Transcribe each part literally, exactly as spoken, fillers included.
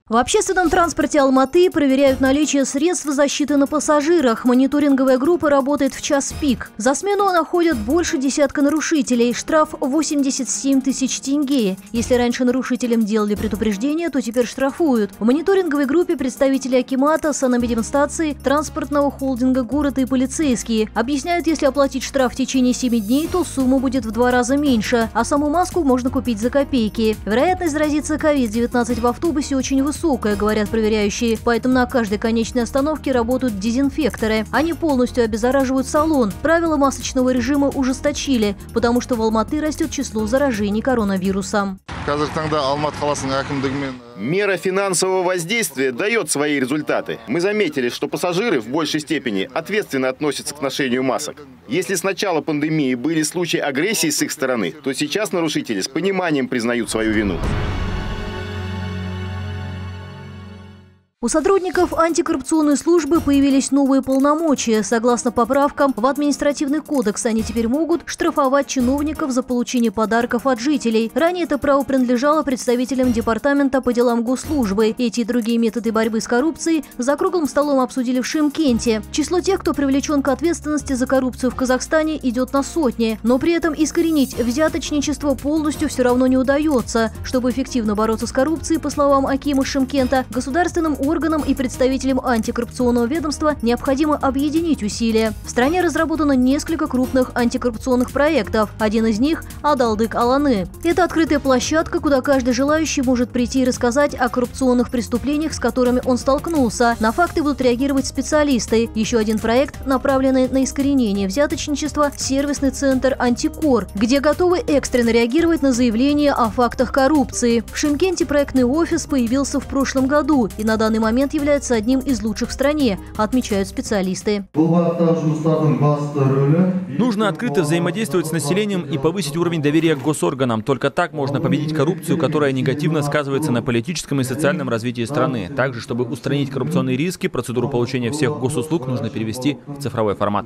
В общественном транспорте Алматы проверяют наличие средств защиты на пассажирах. Мониторинговая группа работает в час пик. За смену находят больше десятка нарушителей. Штраф восемьдесят семь тысяч тенге. Если раньше нарушителям делали предупреждение, то теперь штрафуют. В мониторинговой группе представители акимата, санэпидемстанции, транспортного холдинга города и полицейские. Объясняют, если оплатить штраф в течение семи дней, то сумма будет в два раза меньше, а саму маску можно купить за копейки. Вероятность заразиться ковид девятнадцать в автобусе очень высокая. Высокая, говорят проверяющие, поэтому на каждой конечной остановке работают дезинфекторы. Они полностью обеззараживают салон. Правила масочного режима ужесточили, потому что в Алматы растет число заражений коронавирусом. Мера финансового воздействия дает свои результаты. Мы заметили, что пассажиры в большей степени ответственно относятся к ношению масок. Если с начала пандемии были случаи агрессии с их стороны, то сейчас нарушители с пониманием признают свою вину. У сотрудников антикоррупционной службы появились новые полномочия. Согласно поправкам в административный кодекс, они теперь могут штрафовать чиновников за получение подарков от жителей. Ранее это право принадлежало представителям Департамента по делам госслужбы. Эти и другие методы борьбы с коррупцией за круглым столом обсудили в Шымкенте. Число тех, кто привлечен к ответственности за коррупцию в Казахстане, идет на сотни. Но при этом искоренить взяточничество полностью все равно не удается. Чтобы эффективно бороться с коррупцией, по словам акима Шымкента, государственным органам и представителям антикоррупционного ведомства необходимо объединить усилия. В стране разработано несколько крупных антикоррупционных проектов. Один из них – Адалдык Аланы. Это открытая площадка, куда каждый желающий может прийти и рассказать о коррупционных преступлениях, с которыми он столкнулся. На факты будут реагировать специалисты. Еще один проект, направленный на искоренение взяточничества – сервисный центр «Антикор», где готовы экстренно реагировать на заявления о фактах коррупции. В Шымкенте проектный офис появился в прошлом году и на данный момент является одним из лучших в стране, отмечают специалисты. Нужно открыто взаимодействовать с населением и повысить уровень доверия к госорганам. Только так можно победить коррупцию, которая негативно сказывается на политическом и социальном развитии страны. Также, чтобы устранить коррупционные риски, процедуру получения всех госуслуг нужно перевести в цифровой формат.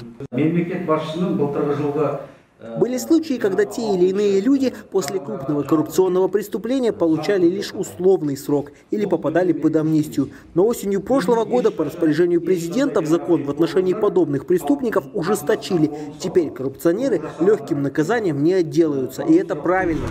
Были случаи, когда те или иные люди после крупного коррупционного преступления получали лишь условный срок или попадали под амнистию. Но осенью прошлого года по распоряжению президента в закон в отношении подобных преступников ужесточили. Теперь коррупционеры легким наказанием не отделаются, и это правильно.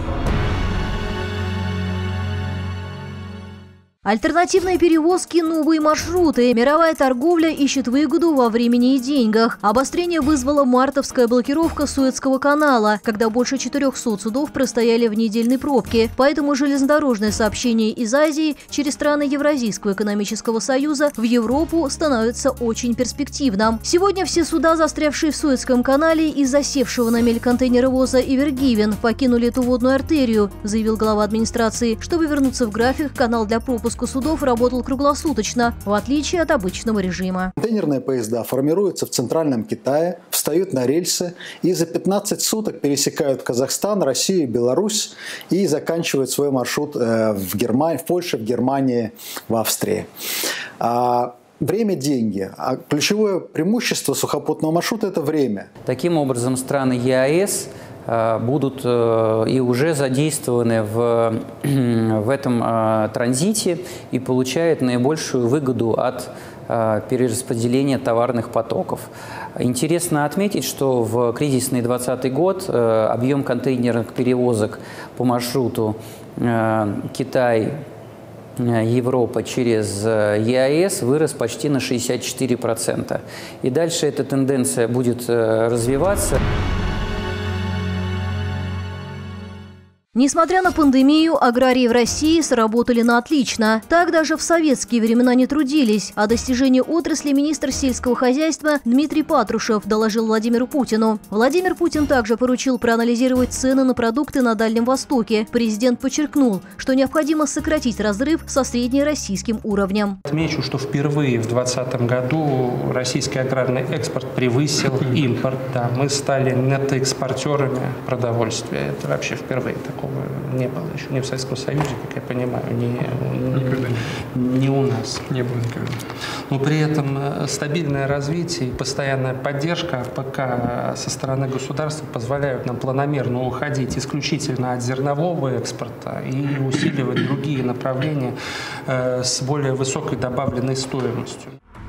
Альтернативные перевозки, новые маршруты. Мировая торговля ищет выгоду во времени и деньгах. Обострение вызвала мартовская блокировка Суэцкого канала, когда больше четырёхсот судов простояли в недельной пробке. Поэтому железнодорожное сообщение из Азии через страны Евразийского экономического союза в Европу становится очень перспективным. Сегодня все суда, застрявшие в Суэцком канале из-за севшего на мель контейнеровоза Эвергивен, покинули эту водную артерию, заявил глава администрации. Чтобы вернуться в график, канал для пропуска судов работал круглосуточно, в отличие от обычного режима. Контейнерные поезда формируются в центральном Китае, встают на рельсы и за пятнадцать суток пересекают Казахстан, Россию, Беларусь и заканчивают свой маршрут в Германии, в Польше, в Германии, в Австрии. Время – деньги. А ключевое преимущество сухопутного маршрута – это время. Таким образом, страны ЕАЭС будут и уже задействованы в, в этом транзите и получают наибольшую выгоду от перераспределения товарных потоков. Интересно отметить, что в кризисный двадцатый год объем контейнерных перевозок по маршруту Китай, Европа через ЕАЭС вырос почти на шестьдесят четыре процента. И дальше эта тенденция будет развиваться. Несмотря на пандемию, аграрии в России сработали на отлично. Так даже в советские времена не трудились. О достижении отрасли министр сельского хозяйства Дмитрий Патрушев доложил Владимиру Путину. Владимир Путин также поручил проанализировать цены на продукты на Дальнем Востоке. Президент подчеркнул, что необходимо сократить разрыв со среднероссийским уровнем. Отмечу, что впервые в двадцатом году российский аграрный экспорт превысил импорт. Да, мы стали нетоэкспортерами продовольствия. Это вообще впервые такое. Не было еще ни в Советском Союзе, как я понимаю, ни, ни, ни у нас. Не было никогда. Но при этом стабильное развитие и постоянная поддержка пока со стороны государства позволяют нам планомерно уходить исключительно от зернового экспорта и усиливать другие направления э, с более высокой добавленной стоимостью.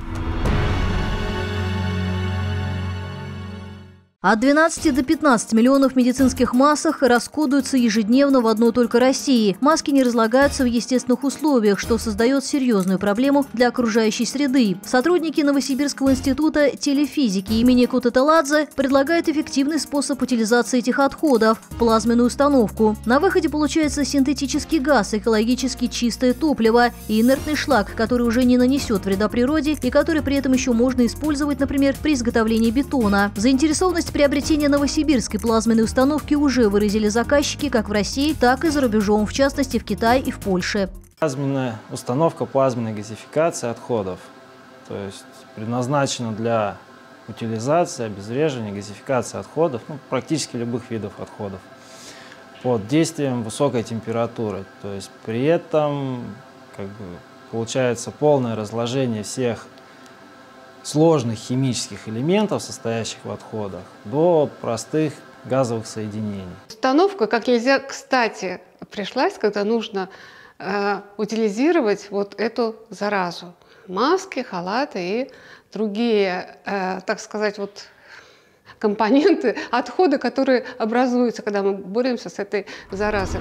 От двенадцати до пятнадцати миллионов медицинских масок расходуются ежедневно в одной только России. Маски не разлагаются в естественных условиях, что создает серьезную проблему для окружающей среды. Сотрудники Новосибирского института телефизики имени Кутаталадзе предлагают эффективный способ утилизации этих отходов – плазменную установку. На выходе получается синтетический газ, экологически чистое топливо и инертный шлак, который уже не нанесет вреда природе и который при этом еще можно использовать, например, при изготовлении бетона. Заинтересованность приобретения новосибирской плазменной установки уже выразили заказчики как в России, так и за рубежом, в частности в Китае и в Польше. Плазменная установка плазменной газификации отходов, то есть предназначена для утилизации, обезвреживания, газификации отходов, ну, практически любых видов отходов, под действием высокой температуры. То есть при этом как бы, получается полное разложение всех сложных химических элементов, состоящих в отходах, до простых газовых соединений. Установка, как нельзя кстати, пришлась, когда нужно э, утилизировать вот эту заразу. Маски, халаты и другие, э, так сказать, вот компоненты, отходы, которые образуются, когда мы боремся с этой заразой.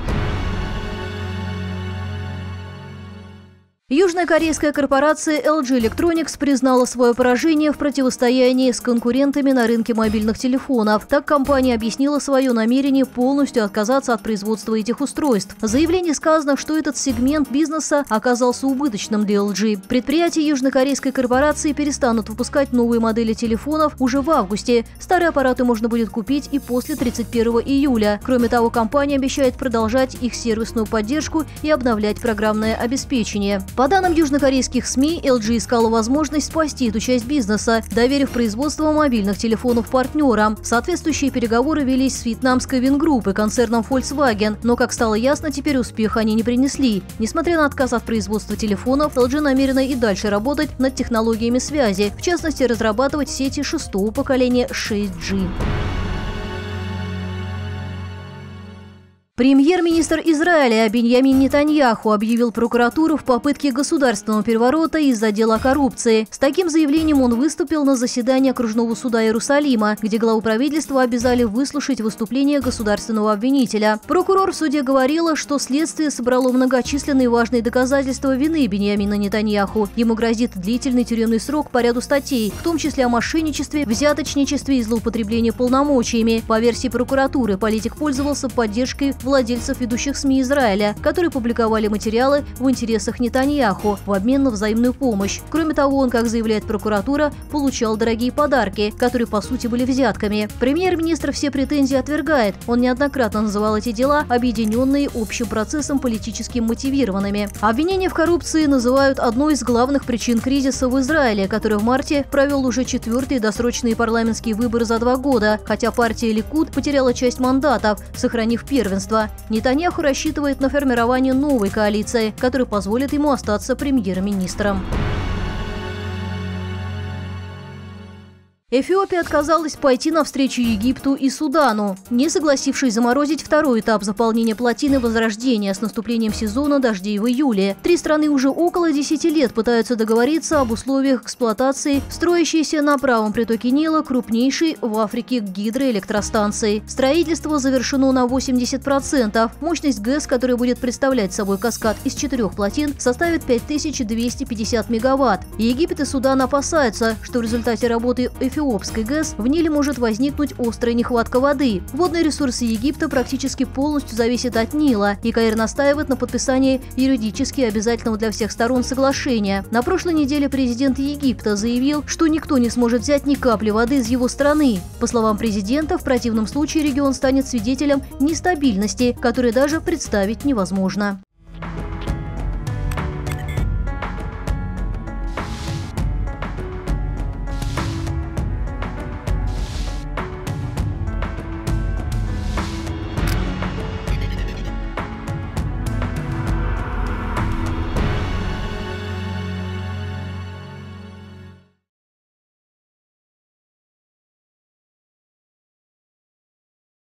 Южнокорейская корпорация эл джи Electronics признала свое поражение в противостоянии с конкурентами на рынке мобильных телефонов. Так компания объяснила свое намерение полностью отказаться от производства этих устройств. В заявлении сказано, что этот сегмент бизнеса оказался убыточным для эл джи. Предприятия южнокорейской корпорации перестанут выпускать новые модели телефонов уже в августе. Старые аппараты можно будет купить и после тридцать первого июля. Кроме того, компания обещает продолжать их сервисную поддержку и обновлять программное обеспечение. По данным южнокорейских СМИ, эл джи искала возможность спасти эту часть бизнеса, доверив производство мобильных телефонов партнерам. Соответствующие переговоры велись с вьетнамской Вингрупп и концерном Volkswagen, но, как стало ясно, теперь успеха они не принесли. Несмотря на отказ от производства телефонов, эл джи намерена и дальше работать над технологиями связи, в частности, разрабатывать сети шестого поколения шесть джи. Премьер-министр Израиля Биньямин Нетаньяху объявил прокуратуру в попытке государственного переворота из-за дела коррупции. С таким заявлением он выступил на заседании окружного суда Иерусалима, где главу правительства обязали выслушать выступление государственного обвинителя. Прокурор в суде говорила, что следствие собрало многочисленные важные доказательства вины Биньямина Нетаньяху. Ему грозит длительный тюремный срок по ряду статей, в том числе о мошенничестве, взяточничестве и злоупотреблении полномочиями. По версии прокуратуры, политик пользовался поддержкой владельцев ведущих СМИ Израиля, которые публиковали материалы в интересах Нетаньяху в обмен на взаимную помощь. Кроме того, он, как заявляет прокуратура, получал дорогие подарки, которые по сути были взятками. Премьер-министр все претензии отвергает. Он неоднократно называл эти дела объединенные общим процессом политически мотивированными. Обвинения в коррупции называют одной из главных причин кризиса в Израиле, который в марте провел уже четвертые досрочные парламентские выборы за два года, хотя партия Ликуд потеряла часть мандатов, сохранив первенство. Нетаньяху рассчитывает на формирование новой коалиции, которая позволит ему остаться премьер-министром. Эфиопия отказалась пойти навстречу Египту и Судану, не согласившись заморозить второй этап заполнения плотины Возрождения с наступлением сезона дождей в июле. Три страны уже около десяти лет пытаются договориться об условиях эксплуатации строящейся на правом притоке Нила крупнейшей в Африке гидроэлектростанции. Строительство завершено на восемьдесят процентов. Мощность ГЭС, которая будет представлять собой каскад из четырех плотин, составит пять тысяч двести пятьдесят мегаватт. Египет и Судан опасаются, что в результате работы Эфиопии Эфиопской ГЭС в Ниле может возникнуть острая нехватка воды. Водные ресурсы Египта практически полностью зависят от Нила, и Каир настаивает на подписании юридически обязательного для всех сторон соглашения. На прошлой неделе президент Египта заявил, что никто не сможет взять ни капли воды из его страны. По словам президента, в противном случае регион станет свидетелем нестабильности, которую даже представить невозможно.